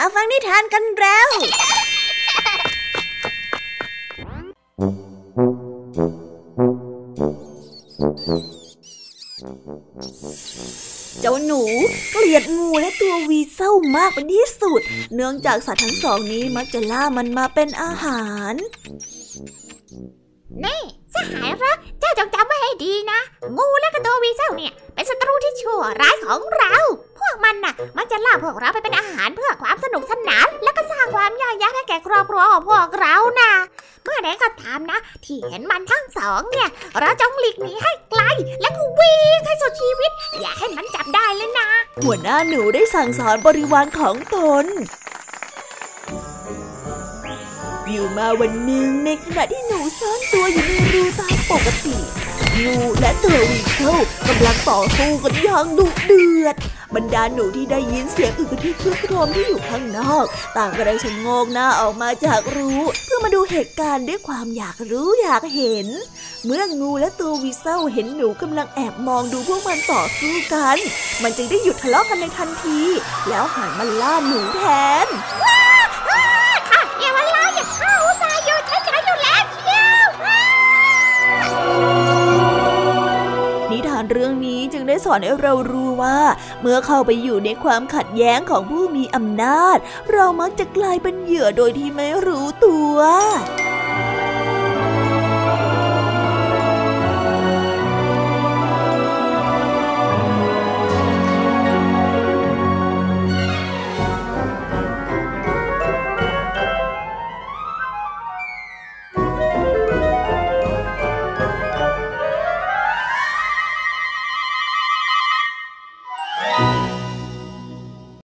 ฟังนิทานกันแล้วเจ้าหนูเกลียดงูและตัววีเซ่ามากเป็นที่สุดเนื่องจากสัตว์ทั้งสองนี้มักจะล่ามันมาเป็นอาหารนี่สหายรักเจ้าจงจำไว้ให้ดีนะงูและตัววีเซ่าเนี่ยเป็นศัตรูที่ชั่วร้ายของเราพวกมันน่ะมักจะล่าพวกเราไปเป็นอาหารเพื่อความสนุกสนานและก็สร้างความยากลำบากให้แก่ครอบครัวของพวกเรานะเมื่อใดก็ตามนะที่เห็นมันทั้งสองเนี่ยเราจงหลีกหนีให้ไกลและก็วิ่งให้สุดชีวิตอย่าให้มันจับได้เลยนะหัวหน้าหนูได้สั่งสอนบริวารของตนอยู่มาวันหนึ่งในขณะที่หนูซ่อนตัวอยู่ในรูตามปกติงูและตัววีเซ่ากำลังต่อสู้กันอย่างดุเดือดบรรดาหนูที่ได้ยินเสียงอึกกระทึกครึกโครมที่อยู่ข้างนอกต่างก็ได้ชะโงกหน้าออกมาจากรูเพื่อมาดูเหตุการณ์ด้วยความอยากรู้อยากเห็นเมื่องูและตัววีเซ่เห็นหนูกำลังแอบมองดูพวกมันต่อสู้กันมันจึงได้หยุดทะเลาะกันในทันทีแล้วหันมาล่าหนูแทนอย่ามาล่าอย่าเข้าซาอยู่ใช้อยู่แล้วเชียวนิทานเรื่องนี้จึงได้สอนให้เรารู้ว่าเมื่อเข้าไปอยู่ในความขัดแย้งของผู้มีอำนาจเรามักจะกลายเป็นเหยื่อโดยที่ไม่รู้ตัว